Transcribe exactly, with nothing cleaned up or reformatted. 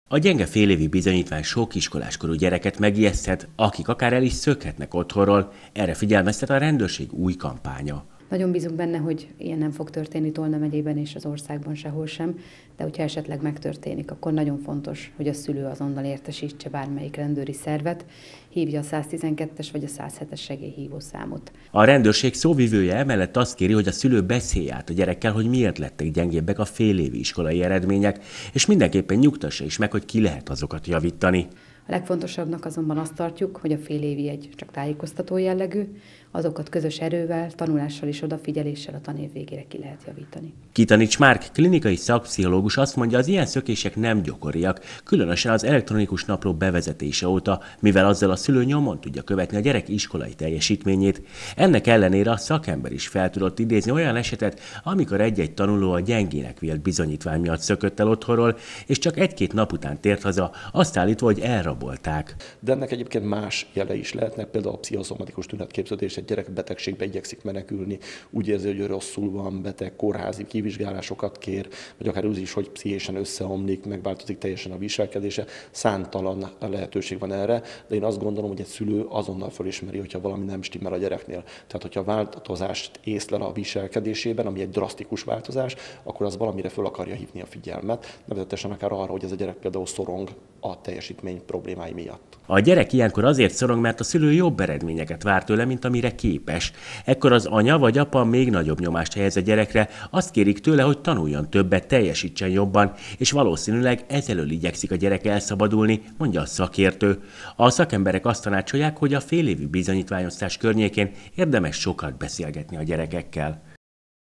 A gyenge félévi bizonyítvány sok iskoláskorú gyereket megijeszthet, akik akár el is szökhetnek otthonról. Erre figyelmeztet a rendőrség új kampánya. Nagyon bízunk benne, hogy ilyen nem fog történni Tolna megyében és az országban sehol sem, de hogyha esetleg megtörténik, akkor nagyon fontos, hogy a szülő azonnal értesítse bármelyik rendőri szervet, hívja a száztizenkettes vagy a százhetes segélyhívó számot. A rendőrség szóvivője emellett azt kéri, hogy a szülő beszélje át a gyerekkel, hogy miért lettek gyengébbek a félévi iskolai eredmények, és mindenképpen nyugtassa is meg, hogy ki lehet azokat javítani. A legfontosabbnak azonban azt tartjuk, hogy a félévi egy csak tájékoztató jellegű, azokat közös erővel, tanulással és odafigyeléssel a tanév végére ki lehet javítani. Kitanics Márk, klinikai szakpszichológus azt mondja, az ilyen szökések nem gyakoriak, különösen az elektronikus napló bevezetése óta, mivel azzal a szülő nyomon tudja követni a gyerek iskolai teljesítményét. Ennek ellenére a szakember is fel tudott idézni olyan esetet, amikor egy-egy tanuló a gyengének vélt bizonyítvány miatt szökött el otthonról, és csak egy-két nap után tért haza, azt állítva, hogy elrabolták. De ennek egyébként más jele is lehetnek, például a pszichoszomatikus tünetképződés, egy gyerek betegségbe igyekszik menekülni, úgy érzi, hogy ő rosszul van, beteg, kórházi kivizsgálásokat kér, vagy akár úgy is, hogy pszichésen összeomlik, megváltozik teljesen a viselkedése. Számtalan lehetőség van erre, de én azt gondolom, hogy egy szülő azonnal felismeri, hogyha valami nem stimmel a gyereknél. Tehát, hogyha változást észlel a viselkedésében, ami egy drasztikus változás, akkor az valamire föl akarja hívni a figyelmet, nevezetesen akár arra, hogy ez a gyerek például szorong a teljesítmény problémái miatt. A gyerek ilyenkor azért szorong, mert a szülő jobb eredményeket vár tőle, mint amire képes. Ekkor az anya vagy apa még nagyobb nyomást helyez a gyerekre, azt kérik tőle, hogy tanuljon többet, teljesítsen jobban, és valószínűleg ezelől igyekszik a gyerek elszabadulni, mondja a szakértő. A szakemberek azt tanácsolják, hogy a félévi bizonyítványosztás környékén érdemes sokat beszélgetni a gyerekekkel.